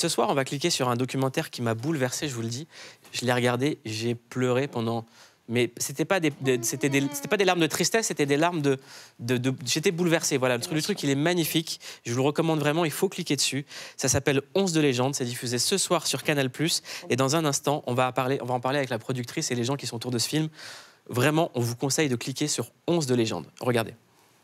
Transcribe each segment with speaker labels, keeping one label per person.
Speaker 1: Ce soir, on va cliquer sur un documentaire qui m'a bouleversé, je vous le dis. Je l'ai regardé, j'ai pleuré pendant... Mais c'était pas des larmes de tristesse, c'était des larmes de j'étais bouleversé. Voilà, le truc, il est magnifique. Je vous le recommande vraiment, il faut cliquer dessus. Ça s'appelle 11 de légende, c'est diffusé ce soir sur Canal+. Et dans un instant, on va en parler avec la productrice et les gens qui sont autour de ce film. Vraiment, on vous conseille de cliquer sur 11 de légende. Regardez.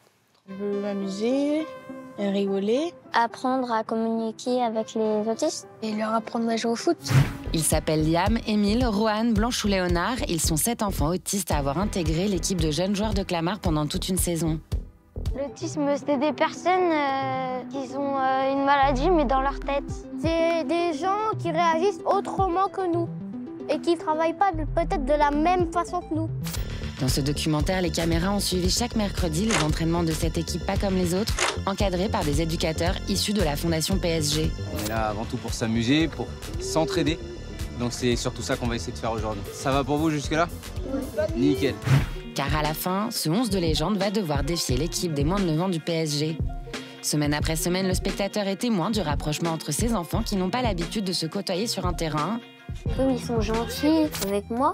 Speaker 2: M'amuser, rigoler.
Speaker 3: Apprendre à communiquer avec les autistes.
Speaker 2: Et leur apprendre à jouer au foot.
Speaker 4: Ils s'appellent Liam, Émile, Rohan, Blanche ou Léonard. Ils sont 7 enfants autistes à avoir intégré l'équipe de jeunes joueurs de Clamart pendant toute une saison.
Speaker 3: L'autisme, c'est des personnes qui ont une maladie, mais dans leur tête. C'est des gens qui réagissent autrement que nous et qui ne travaillent pas peut-être de la même façon que nous.
Speaker 4: Dans ce documentaire, les caméras ont suivi chaque mercredi les entraînements de cette équipe pas comme les autres, encadrés par des éducateurs issus de la Fondation PSG.
Speaker 5: On est là avant tout pour s'amuser, pour s'entraider. Donc c'est surtout ça qu'on va essayer de faire aujourd'hui. Ça va pour vous jusque-là? Oui. Nickel.
Speaker 4: Car à la fin, ce 11 de légende va devoir défier l'équipe des moins de 9 ans du PSG. Semaine après semaine, le spectateur est témoin du rapprochement entre ces enfants qui n'ont pas l'habitude de se côtoyer sur un terrain.
Speaker 3: Comme ils sont gentils avec moi,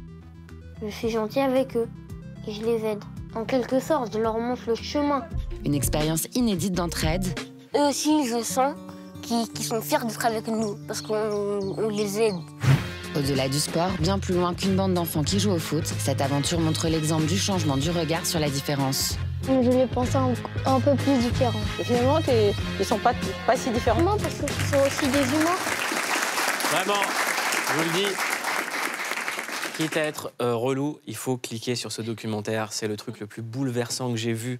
Speaker 3: je suis gentil avec eux et je les aide. En quelque sorte, je leur montre le chemin.
Speaker 4: Une expérience inédite d'entraide.
Speaker 3: Eux aussi, je sens qu'ils sont fiers d'être avec nous parce qu'on les aide.
Speaker 4: Au-delà du sport, bien plus loin qu'une bande d'enfants qui jouent au foot, cette aventure montre l'exemple du changement du regard sur la différence.
Speaker 3: Je les pensais un peu plus différents.
Speaker 2: Et finalement, ils sont pas si différents.
Speaker 3: Non, parce que ce sont aussi des humains.
Speaker 1: Vraiment, je vous le dis. Quitte à être relou, il faut cliquer sur ce documentaire. C'est le truc le plus bouleversant que j'ai vu.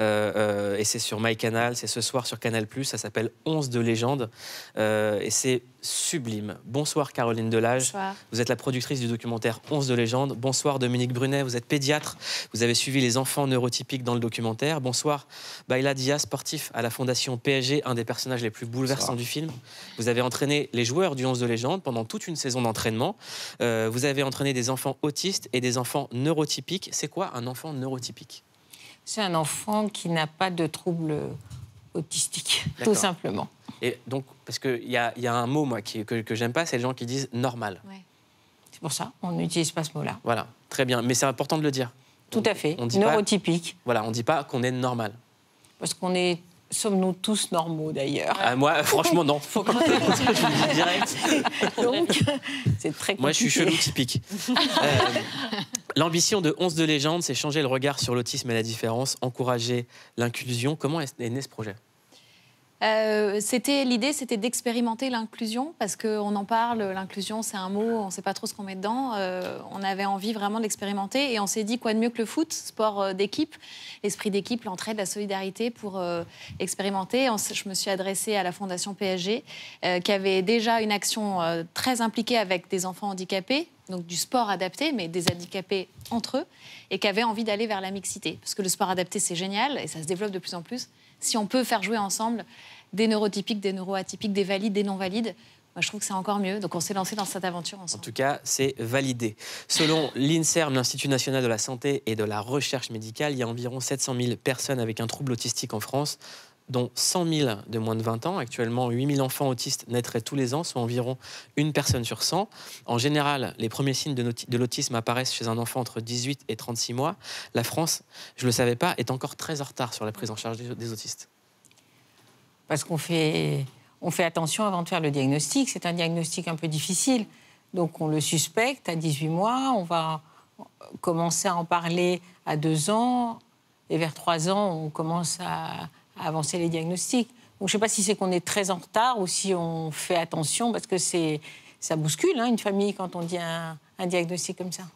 Speaker 1: Et c'est sur MyCanal, c'est ce soir sur Canal+. Ça s'appelle 11 de légende. Et c'est sublime. Bonsoir Caroline Delage.
Speaker 6: Bonsoir.
Speaker 1: Vous êtes la productrice du documentaire 11 de légende. Bonsoir Dominique Brunet, vous êtes pédiatre. Vous avez suivi les enfants neurotypiques dans le documentaire. Bonsoir Baïla Dia, sportif à la Fondation PSG, un des personnages les plus bouleversants du film. Vous avez entraîné les joueurs du 11 de légende pendant toute une saison d'entraînement. Vous avez entraîné des enfants autistes et des enfants neurotypiques. C'est quoi un enfant neurotypique?
Speaker 6: C'est un enfant qui n'a pas de trouble autistique, tout simplement.
Speaker 1: Et donc, parce qu'il y a un mot, moi, que j'aime pas, c'est les gens qui disent normal.
Speaker 6: Ouais. C'est pour ça, on n'utilise pas ce mot-là.
Speaker 1: Voilà, très bien. Mais c'est important de le dire.
Speaker 6: Tout à fait,
Speaker 1: on dit
Speaker 6: neurotypique.
Speaker 1: Voilà, on ne dit pas qu'on est normal.
Speaker 6: Parce qu'on est... Sommes-nous tous normaux, d'ailleurs?
Speaker 1: Moi, franchement, non. Faut que je le dis direct.
Speaker 6: Donc, c'est très compliqué.
Speaker 1: Moi, je suis chelou typique. L'ambition de 11 de légende, c'est changer le regard sur l'autisme et la différence, encourager l'inclusion. Comment est né ce projet?
Speaker 7: L'idée, c'était d'expérimenter l'inclusion, parce qu'on en parle, l'inclusion, c'est un mot, on ne sait pas trop ce qu'on met dedans. On avait envie vraiment d'expérimenter et on s'est dit quoi de mieux que le foot, sport d'équipe, l'esprit d'équipe, l'entraide, la solidarité pour expérimenter. Je me suis adressée à la Fondation PSG, qui avait déjà une action très impliquée avec des enfants handicapés, donc du sport adapté, mais des handicapés entre eux, et qui avait envie d'aller vers la mixité. Parce que le sport adapté, c'est génial et ça se développe de plus en plus. Si on peut faire jouer ensemble des neurotypiques, des neuroatypiques, des valides, des non-valides, moi, je trouve que c'est encore mieux. Donc on s'est lancé dans cette aventure ensemble.
Speaker 1: En tout cas, c'est validé. Selon l'INSERM, l'Institut national de la santé et de la recherche médicale, il y a environ 700 000 personnes avec un trouble autistique en France, dont 100 000 de moins de 20 ans. Actuellement, 8 000 enfants autistes naîtraient tous les ans, soit environ une personne sur 100. En général, les premiers signes de l'autisme apparaissent chez un enfant entre 18 et 36 mois. La France, je ne le savais pas, est encore très en retard sur la prise en charge des autistes.
Speaker 6: Parce qu'on fait attention avant de faire le diagnostic. C'est un diagnostic un peu difficile. Donc on le suspecte à 18 mois, on va commencer à en parler à 2 ans, et vers 3 ans, on commence à avancer les diagnostics. Donc je ne sais pas si c'est qu'on est très en retard ou si on fait attention, parce que ça bouscule une famille quand on dit un diagnostic comme ça.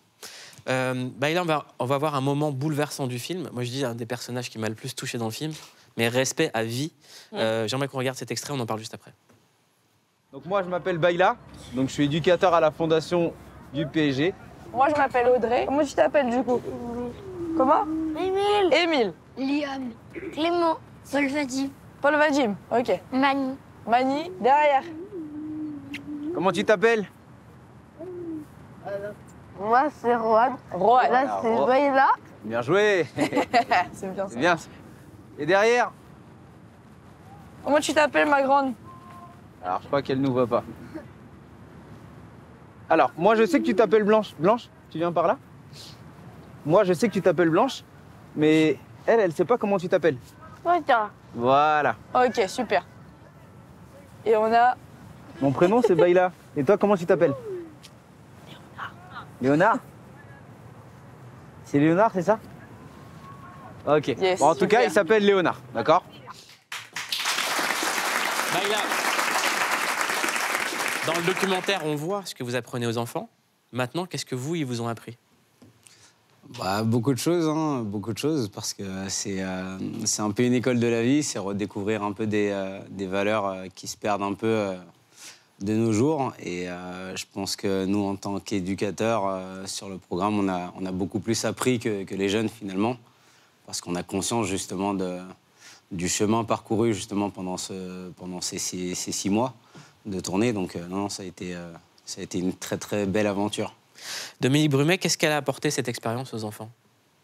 Speaker 1: Là, on va voir un moment bouleversant du film. Moi, je dis un des personnages qui m'a le plus touché dans le film, mais respect à vie. J'aimerais qu'on regarde cet extrait, on en parle juste après.
Speaker 5: Donc moi, je m'appelle Baïla, donc je suis éducateur à la Fondation du PSG.
Speaker 2: Moi, je m'appelle Audrey. Comment tu t'appelles, du coup? Comment?
Speaker 3: Émile.
Speaker 2: Émile.
Speaker 3: Liam. Clément. Paul Vadim.
Speaker 2: Paul Vadim, ok.
Speaker 3: Mani.
Speaker 2: Mani, derrière.
Speaker 5: Comment tu t'appelles?
Speaker 2: Moi, c'est Rohan. Rohan. Là, c'est Baïla.
Speaker 5: Bien joué.
Speaker 2: C'est bien ça.
Speaker 5: C'est bien. Et derrière?
Speaker 2: Comment tu t'appelles, ma grande?
Speaker 5: Alors, je crois qu'elle nous voit pas. Alors, moi, je sais que tu t'appelles Blanche. Blanche, tu viens par là? Moi, je sais que tu t'appelles Blanche, mais elle sait pas comment tu t'appelles.
Speaker 2: Voilà.
Speaker 5: Voilà.
Speaker 2: Ok, super. Et on a...
Speaker 5: Mon prénom, c'est Bayla. Et toi, comment tu t'appelles? Léonard. C'est Léonard, c'est ça? Ok.
Speaker 2: Yes,
Speaker 5: Bon, en tout
Speaker 2: super.
Speaker 5: cas, il s'appelle Léonard, d'accord?
Speaker 1: Bayla, dans le documentaire, on voit ce que vous apprenez aux enfants. Maintenant, qu'est-ce que vous, ils vous ont appris?
Speaker 8: Bah, beaucoup de choses, parce que c'est un peu une école de la vie, c'est redécouvrir un peu des valeurs qui se perdent un peu de nos jours. Et je pense que nous, en tant qu'éducateurs, sur le programme, on a beaucoup plus appris que les jeunes, finalement, parce qu'on a conscience, justement, du chemin parcouru, justement, pendant ces 6 mois de tournée. Donc, non, ça a été une très, très belle aventure.
Speaker 1: Dominique Brumet, qu'est-ce qu'elle a apporté, cette expérience, aux enfants?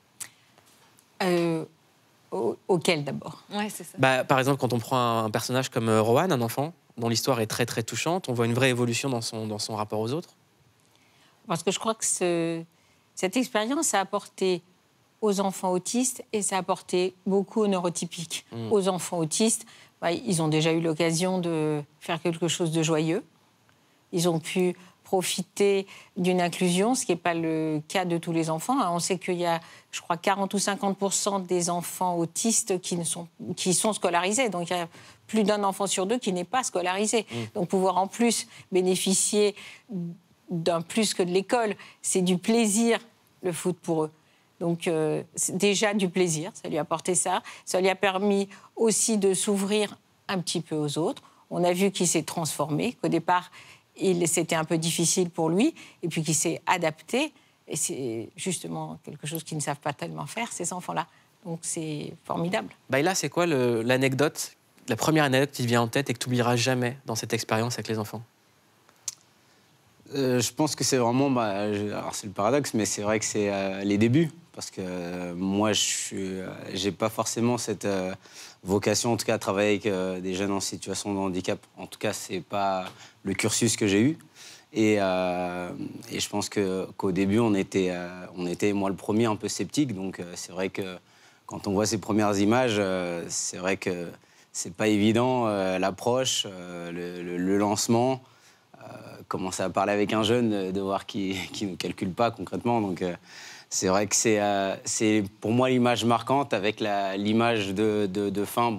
Speaker 6: Auquel, d'abord?
Speaker 7: Ouais, c'est ça.
Speaker 1: Bah, par exemple, quand on prend un personnage comme Rohan, un enfant, dont l'histoire est très, très touchante, on voit une vraie évolution dans son rapport aux autres.
Speaker 6: Parce que je crois que cette expérience a apporté aux enfants autistes et ça a apporté beaucoup aux neurotypiques. Aux enfants autistes, bah, ils ont déjà eu l'occasion de faire quelque chose de joyeux. Ils ont pu profiter d'une inclusion, ce qui n'est pas le cas de tous les enfants. On sait qu'il y a, je crois, 40 ou 50% des enfants autistes qui sont scolarisés. Donc, il y a plus d'un enfant sur 2 qui n'est pas scolarisé. Donc, pouvoir en plus bénéficier d'un plus que de l'école, c'est du plaisir, le foot, pour eux. Donc, c'est déjà du plaisir, ça lui a apporté ça. Ça lui a permis aussi de s'ouvrir un petit peu aux autres. On a vu qu'il s'est transformé, qu'au départ, c'était un peu difficile pour lui, et puis qu'il s'est adapté. Et c'est justement quelque chose qu'ils ne savent pas tellement faire, ces enfants-là. Donc, c'est formidable.
Speaker 1: Bayla, c'est quoi l'anecdote, la première anecdote qui te vient en tête et que tu n'oublieras jamais dans cette expérience avec les enfants?
Speaker 8: Je pense que c'est vraiment, alors c'est le paradoxe, mais c'est vrai que c'est les débuts, parce que moi, j'ai pas forcément cette vocation, en tout cas, à travailler avec des jeunes en situation de handicap. En tout cas, c'est pas le cursus que j'ai eu. Et je pense qu'au début, on était, moi le premier, un peu sceptique. Donc c'est vrai que quand on voit ces premières images, c'est vrai que c'est pas évident, l'approche, le lancement. Commencer à parler avec un jeune, de voir qu'il ne calcule pas concrètement. Donc, c'est vrai que c'est pour moi l'image marquante avec l'image de fin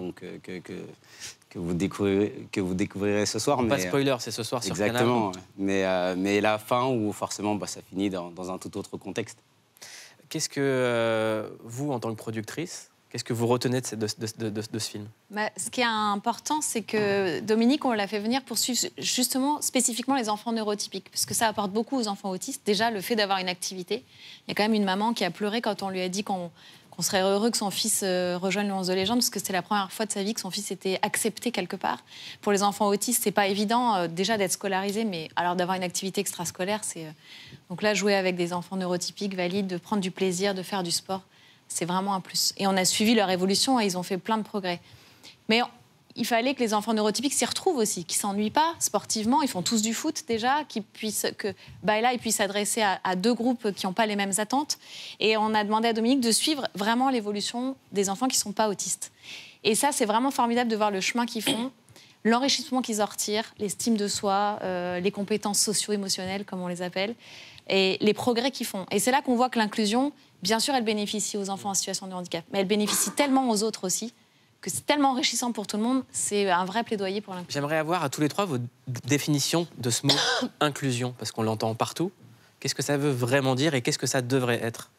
Speaker 8: que vous découvrirez ce soir.
Speaker 1: Pas de spoiler, c'est ce soir sur Canal.
Speaker 8: Exactement. Mais la fin où forcément ça finit dans un tout autre contexte.
Speaker 1: Qu'est-ce que vous, en tant que productrice, qu'est-ce que vous retenez de ce film?
Speaker 7: Ce qui est important, c'est que Dominique, on l'a fait venir pour suivre justement, spécifiquement les enfants neurotypiques, parce que ça apporte beaucoup aux enfants autistes. Déjà, le fait d'avoir une activité. Il y a quand même une maman qui a pleuré quand on lui a dit qu'on serait heureux que son fils rejoigne le 11 de légende, parce que c'était la première fois de sa vie que son fils était accepté quelque part. Pour les enfants autistes, c'est pas évident déjà d'être scolarisé, mais alors d'avoir une activité extrascolaire, c'est... Donc là, jouer avec des enfants neurotypiques, valides, de prendre du plaisir, de faire du sport, c'est vraiment un plus. Et on a suivi leur évolution et ils ont fait plein de progrès. Mais il fallait que les enfants neurotypiques s'y retrouvent aussi, qu'ils ne s'ennuient pas sportivement. Ils font tous du foot déjà, que Bayla puisse s'adresser à 2 groupes qui n'ont pas les mêmes attentes. Et on a demandé à Dominique de suivre vraiment l'évolution des enfants qui ne sont pas autistes. Et ça, c'est vraiment formidable de voir le chemin qu'ils font, l'enrichissement qu'ils en retirent, l'estime de soi, les compétences socio-émotionnelles, comme on les appelle, et les progrès qu'ils font. Et c'est là qu'on voit que l'inclusion, bien sûr, elle bénéficie aux enfants en situation de handicap, mais elle bénéficie tellement aux autres aussi, que c'est tellement enrichissant pour tout le monde, c'est un vrai plaidoyer pour l'inclusion.
Speaker 1: J'aimerais avoir à tous les 3 votre définition de ce mot inclusion, parce qu'on l'entend partout. Qu'est-ce que ça veut vraiment dire et qu'est-ce que ça devrait être?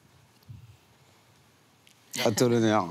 Speaker 8: À toi l'honneur.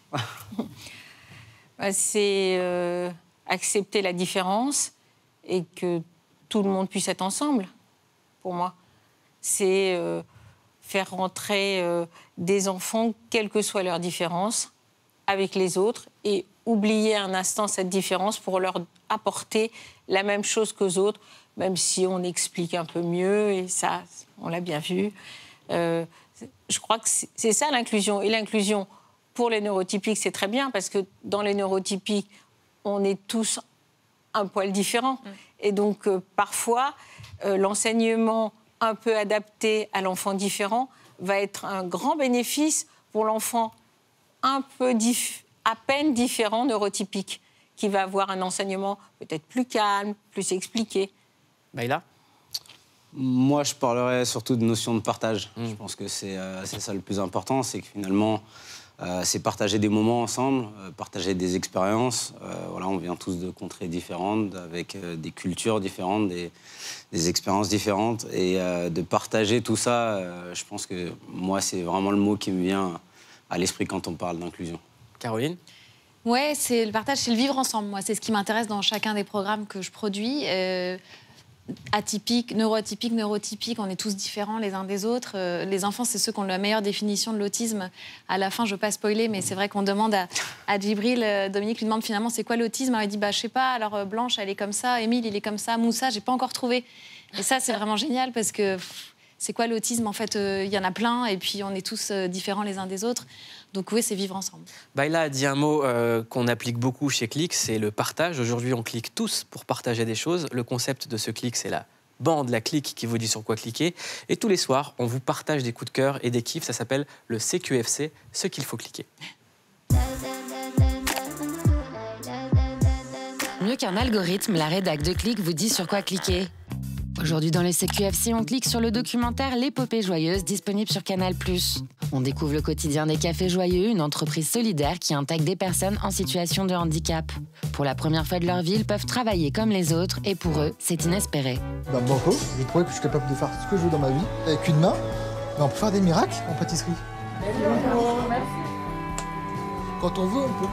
Speaker 6: C'est accepter la différence et que tout le monde puisse être ensemble, pour moi. C'est faire rentrer des enfants, quelle que soit leur différence, avec les autres et oublier un instant cette différence pour leur apporter la même chose qu'aux autres, même si on explique un peu mieux, et ça, on l'a bien vu. Je crois que c'est ça l'inclusion. Et l'inclusion pour les neurotypiques, c'est très bien, parce que dans les neurotypiques, on est tous un poil différent. Et donc, parfois, l'enseignement un peu adapté à l'enfant différent va être un grand bénéfice pour l'enfant à peine différent, neurotypique, qui va avoir un enseignement peut-être plus calme, plus expliqué.
Speaker 1: Maïla ?
Speaker 8: Moi, je parlerais surtout de notion de partage. Je pense que c'est ça le plus important, c'est que finalement, c'est partager des moments ensemble, partager des expériences. Voilà, on vient tous de contrées différentes, avec des cultures différentes, des expériences différentes. Et de partager tout ça, je pense que moi, c'est vraiment le mot qui me vient à l'esprit quand on parle d'inclusion.
Speaker 1: Caroline ?
Speaker 7: Ouais, c'est le partage, c'est le vivre ensemble. Moi, c'est ce qui m'intéresse dans chacun des programmes que je produis. Atypique, neurotypique, on est tous différents les uns des autres. Les enfants, c'est ceux qui ont la meilleure définition de l'autisme. À la fin, je ne veux pas spoiler, mais c'est vrai qu'on demande à Djibril, Dominique lui demande finalement c'est quoi l'autisme. Alors, il dit bah, je sais pas, alors Blanche, elle est comme ça, Émile, il est comme ça, Moussa, j'ai pas encore trouvé. Et ça, c'est vraiment génial parce que c'est quoi l'autisme? En fait, il y en a plein et puis on est tous différents les uns des autres. Donc oui, c'est vivre ensemble.
Speaker 1: Baïla a dit un mot qu'on applique beaucoup chez Click, c'est le partage. Aujourd'hui, on clique tous pour partager des choses. Le concept de ce Click, c'est la bande, la clique qui vous dit sur quoi cliquer. Et tous les soirs, on vous partage des coups de cœur et des kiffs. Ça s'appelle le CQFC, ce qu'il faut cliquer.
Speaker 4: Mieux qu'un algorithme, la rédac de Click vous dit sur quoi cliquer. Aujourd'hui, dans le CQFC, on clique sur le documentaire L'épopée joyeuse, disponible sur Canal+. On découvre le quotidien des Cafés Joyeux, une entreprise solidaire qui intègre des personnes en situation de handicap. Pour la première fois de leur vie, ils peuvent travailler comme les autres et pour eux, c'est inespéré.
Speaker 9: Banco, j'ai trouvé que je suis capable de faire ce que je veux dans ma vie. Avec une main, on peut faire des miracles en pâtisserie. Merci. Quand on veut, on peut.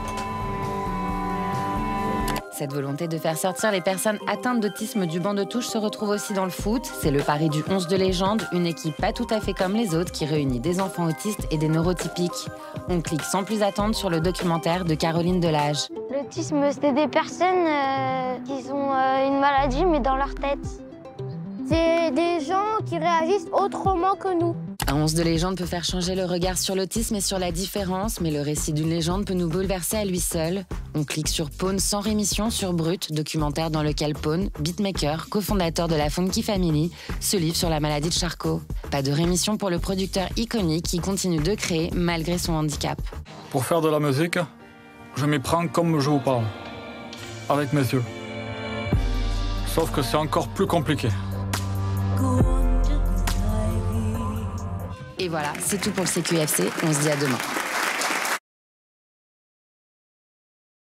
Speaker 4: Cette volonté de faire sortir les personnes atteintes d'autisme du banc de touche se retrouve aussi dans le foot. C'est le pari du 11 de légende, une équipe pas tout à fait comme les autres qui réunit des enfants autistes et des neurotypiques. On clique sans plus attendre sur le documentaire de Caroline Delage.
Speaker 3: L'autisme, c'est des personnes qui ont une maladie, mais dans leur tête. C'est des gens qui réagissent autrement que nous.
Speaker 4: Un 11 de légende peut faire changer le regard sur l'autisme et sur la différence, mais le récit d'une légende peut nous bouleverser à lui seul. On clique sur Pone sans rémission sur Brut, documentaire dans lequel Pone, beatmaker, cofondateur de la Funky Family, se livre sur la maladie de Charcot. Pas de rémission pour le producteur iconique qui continue de créer malgré son handicap.
Speaker 10: Pour faire de la musique, je m'y prends comme je vous parle, avec mes yeux. Sauf que c'est encore plus compliqué.
Speaker 4: Et voilà, c'est tout pour le CQFC. On se dit à demain.